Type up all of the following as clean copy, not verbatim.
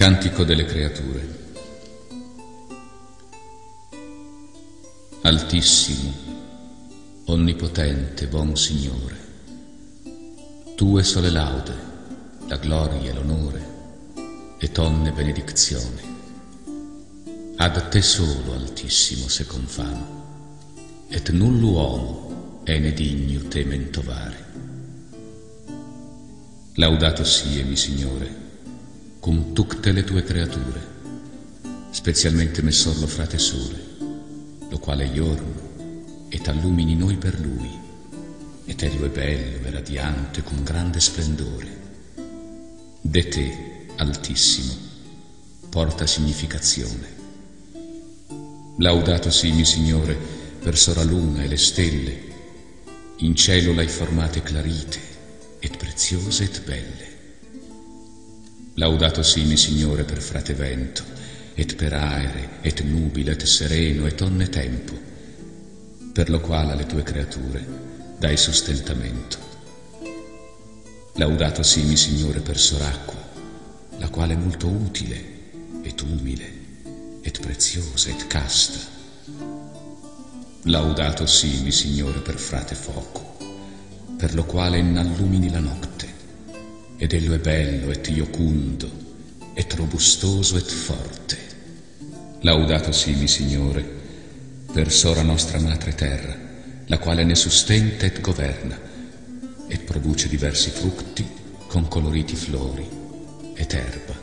Cantico delle creature. Altissimo, onnipotente, buon Signore, Tue sole laude, la gloria e l'onore, e tonne benedizione. Ad Te solo, Altissimo, se confano, et null'uomo è ne digno Te mentovare. Laudato sie, mi Signore, cum tutte le Tue creature, specialmente Messor lo Frate Sole, lo quale giorno et allumini noi per Lui, et egli è bello e radiante con grande splendore. De Te, Altissimo, porta significazione. Laudato sii, mi Signore, per sora luna e le stelle, in cielo l'hai formate clarite, et preziose et belle. Laudato sii, mi Signore, per frate vento, et per aere, et nubile, et sereno, et onne tempo, per lo quale alle Tue creature dai sostentamento. Laudato sii, mi Signore, per soracqua, la quale è molto utile, et umile, et preziosa, et casta. Laudato sii, mi Signore, per frate fuoco, per lo quale innallumini la notte, ed ello è bello, et iocundo, et robustoso, et forte. Laudato sii, mi Signore, per sora nostra madre terra, la quale ne sustenta et governa, et produce diversi frutti con coloriti flori et erba.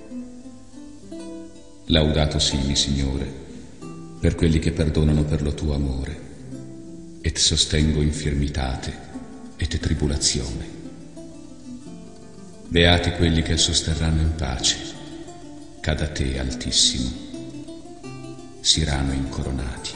Laudato sii, mi Signore, per quelli che perdonano per lo Tuo amore, et sostengo infirmitate et tribulazione. Beati quelli che sosterranno in pace, c'ad a Te, Altissimo, siranno incoronati.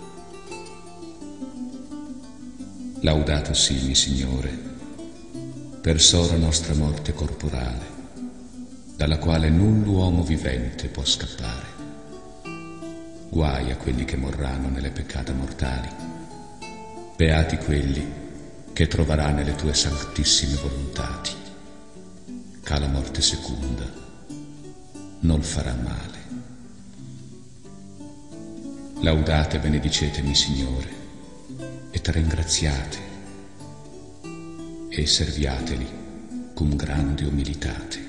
Laudato sii, mi Signore, per sora nostra morte corporale, dalla quale null'uomo vivente può scappare. Guai a quelli che morranno nelle peccate mortali. Beati quelli che troverà nelle Tue santissime volontati, che la morte seconda non farà male. Laudate e benedicetemi, Signore, et ringraziate, e serviateli con grande umilitate.